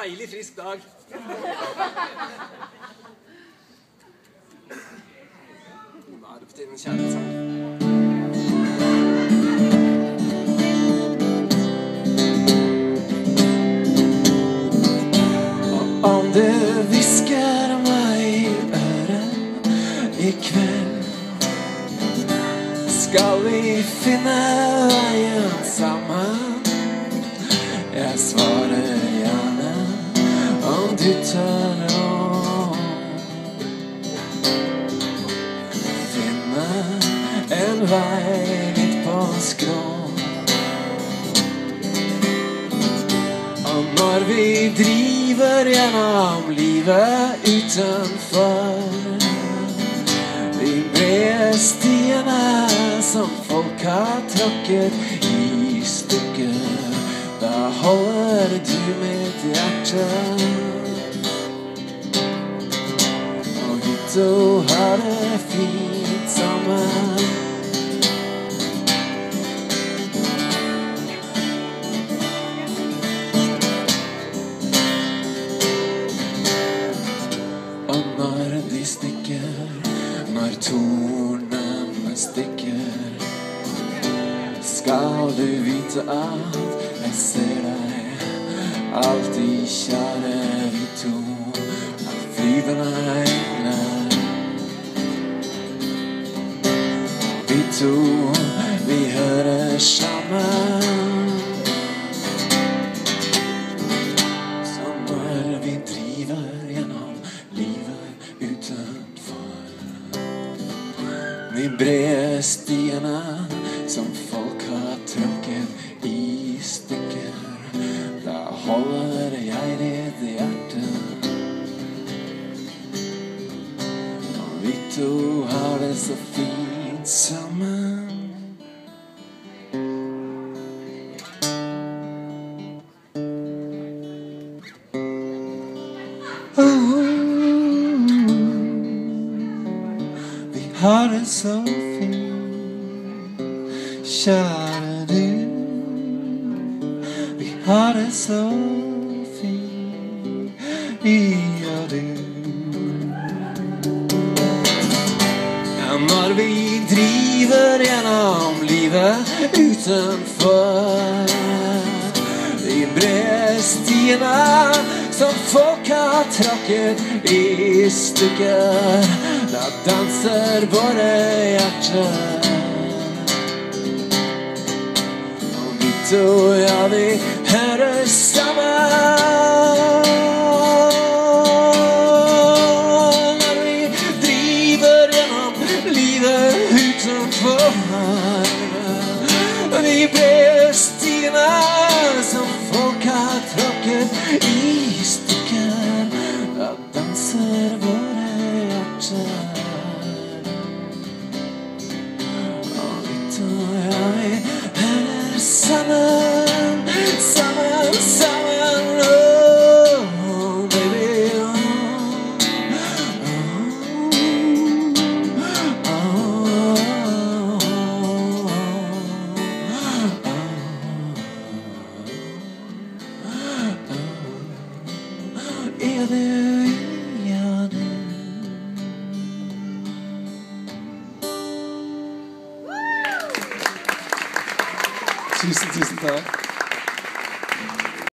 deilig frisk dag. Da er det på tide med kjærlighetssang. Om du hvisker meg i øret i kveld, skal vi finne veien sammen. Jeg svarer gjerne om du tør å finne en vei litt på skrå. Og når vi driver gjennom livet utenfor de brede stiene som folk har tråkket i stykker, da holder du mitt hjerte. Og vi to har det fint sammen. Og når de stikker, når tornene stikker, skal du vite at jeg ser deg alltid, kjære, vi to er flyvende engler. Vi to, vi hører sammen. Så når vi driver gjennom livet utenfor de brede stiene som folk har tråkket i stykker, da holder jeg ditt hjerte. Og vi to har det så fint sammen. Vi har det så fint, kjære du. Vi har det så fint, jeg og du. Ja, når vi driver gjennom livet utenfor de brede stiene som folk har tråkket i stykker, da danser våre hjerter. Og vi to, ja, vi hører sammen. Når vi driver gjennom livet utenfor de brede stiene som folk har tråkket i stykker, da danser våre hjerter. Og vi to, ja, vi hører sammen, sammen, sammen. Oh, baby, Tusen takk.